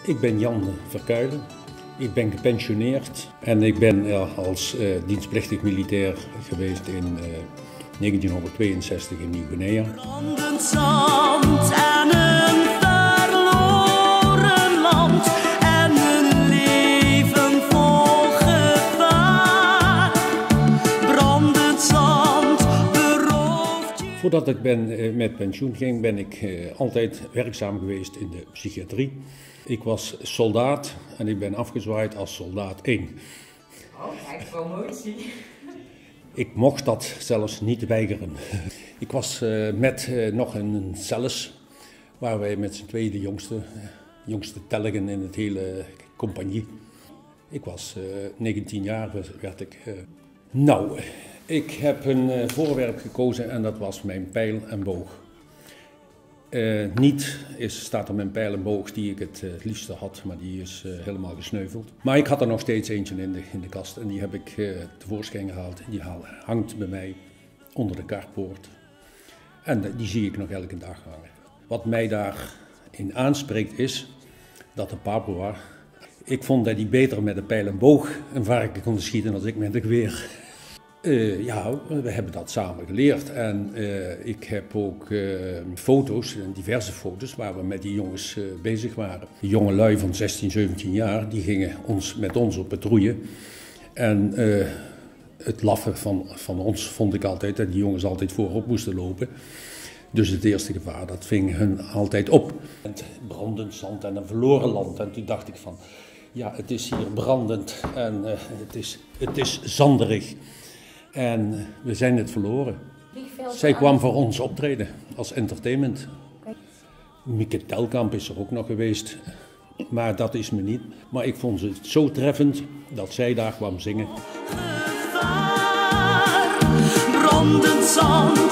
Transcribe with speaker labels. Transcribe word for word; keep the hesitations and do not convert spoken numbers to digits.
Speaker 1: Ik ben Jan Verkuijlen. Ik ben gepensioneerd en ik ben uh, als uh, dienstplichtig militair geweest in uh, negentienhonderdtweeënzestig in Nieuw-Guinea.
Speaker 2: Brandend zand en een verloren land en een leven vol gevaar. Brandend zand berooft je.
Speaker 1: Voordat ik ben, uh, met pensioen ging, ben ik uh, altijd werkzaam geweest in de psychiatrie. Ik was soldaat en ik ben afgezwaaid als soldaat één.
Speaker 3: Oh, kijk, promotie.
Speaker 1: Ik mocht dat zelfs niet weigeren. Ik was uh, met uh, nog een celles, waar wij met z'n tweeën de jongste, uh, jongste telgen in het hele compagnie. Ik was uh, negentien jaar, werd ik. Uh... Nou, ik heb een uh, voorwerp gekozen en dat was mijn pijl en boog. Uh, niet is, staat er mijn pijl en boog die ik het, uh, het liefste had, maar die is uh, helemaal gesneuveld. Maar ik had er nog steeds eentje in de, in de kast en die heb ik uh, tevoorschijn gehaald. Die hangt bij mij onder de karpoort en uh, die zie ik nog elke dag hangen. Wat mij daarin aanspreekt is dat de Papua, ik vond dat hij beter met een pijl en boog een varken kon schieten dan ik met een geweer. Uh, ja, we hebben dat samen geleerd en uh, ik heb ook uh, foto's, diverse foto's, waar we met die jongens uh, bezig waren. Die jonge lui van zestien, zeventien jaar, die gingen ons, met ons op patrouille. En uh, het laffen van, van ons vond ik altijd, dat die jongens altijd voorop moesten lopen. Dus het eerste gevaar, dat ving hun altijd op. Het brandend zand en een verloren land. En toen dacht ik van, ja, het is hier brandend en uh, het is, het is zanderig. En we zijn het verloren. Zij kwam voor ons optreden als entertainment. Mieke Telkamp is er ook nog geweest, maar dat is me niet. Maar ik vond het zo treffend dat zij daar kwam zingen.
Speaker 2: Brandend zand